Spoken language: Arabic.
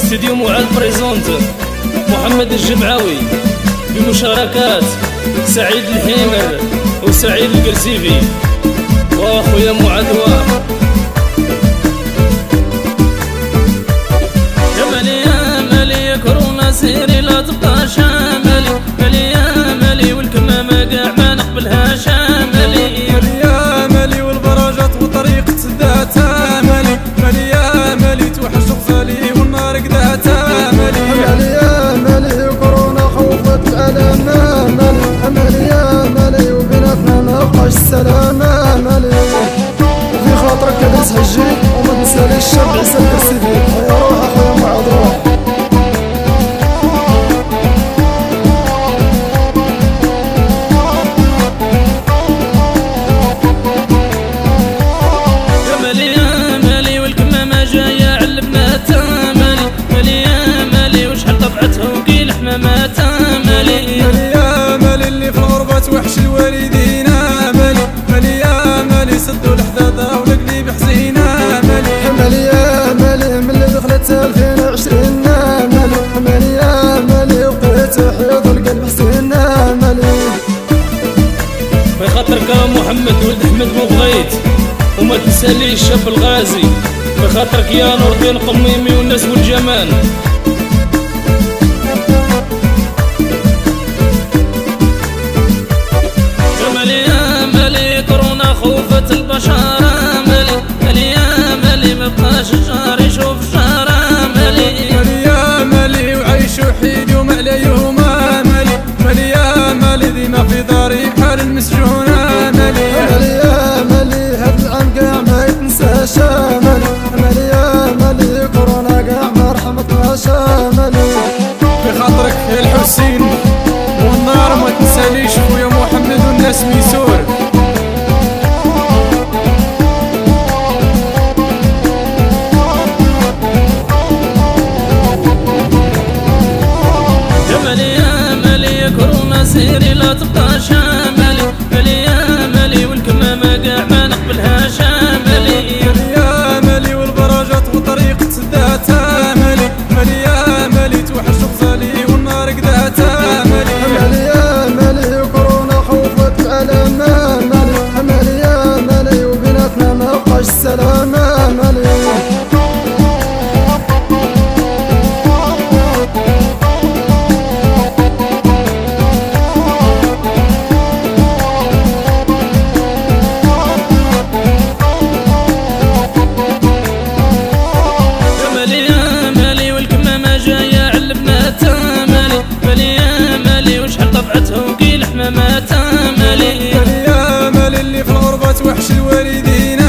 استديو معاد بريزونت محمد الجمعاوي بمشاركات سعيد الحيمر وسعيد القرسيفي واخويا معاد. يا مالي يا مالي يا كورونا سيري لا تبقى شاملي، مالي يا مالي والكمامة كاع ما نقبلها شاملي، مالي يا مالي والبراجات وطريقة سداتها، مالي مالي يا مالي توحش غزالي والنار قداتها، مالي يا مالي وكورونا خوفت الألم، مالي يا مالي وبيناتنا ما بقاش السلام، مالي وفي خاطرك كدرس حجي وما تنساليش الشاب عيسى القرسيفي، يا روح اخويا معاد روح. يا مالي يا مالي والكمامة جاية علبناتها، مالي مالي يا مالي وشحال طبعتها وكي الحماماتها، مالي مالي يا مالي اللي في الغربة توحش الوالدين، مالي مالي يا مالي سدوا الحداده والقليب حزينه، مالي يا مالي من اللي دخلت 2020، مالي يا مالي وقيت حيض القلب حسين، مالي في خاطرك محمد ولد احمد بوغيت وما تنساليش الشاب الغازي، في خاطرك يا نور الدين قميمي والناس والجمال. يا مالي يا مالي كورونا خوفت البشرة، مالي مالي يا مالي مبقاش الجار يشوف الجارة، مالي مالي يا مالي وعيش وحيد وما على يومه، مالي مالي يا مالي ديما في داري بحال المسجونة، مالي يا مالي هاد العام كاع ما يتنساش، مالي يا مالي كورونا كاع ما رحمتناش، مالي في خاطرك يا الحسين والنار ما تنساليش خويا محمد والناس ميسور. يا مالي يا مالي يا كورونا سيري لا تبقى شاملي، مالي يا مالي والكمامة كاع ما نقبلها شاملي، مالي يا مالي والبراجات وطريقة سداتها، مالي مالي يا مالي توحش غزالي والنار قداتها، مالي يا مالي وكورونا خوفت الألم، مالي يا مالي وبيناتنا ما بقاش السلام، مالي طبعتها وكي الحماماتها، مالي مالي يا مالي اللي في الغربة توحش الوالدين،